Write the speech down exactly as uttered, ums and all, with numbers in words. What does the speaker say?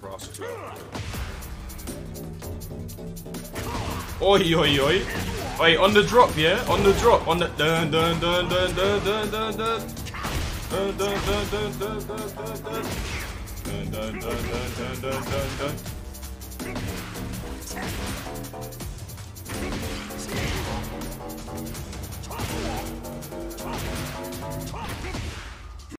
rascal. Oi, oi, oi. Wait, on the drop, yeah? On the drop. On the. Dun, dun, dun, dun, dun, dun, dun, dun. Dun, dun, dun, dun, dun, dun, dun, dun. Dun, dun, dun, dun, dun, dun, dun, dun.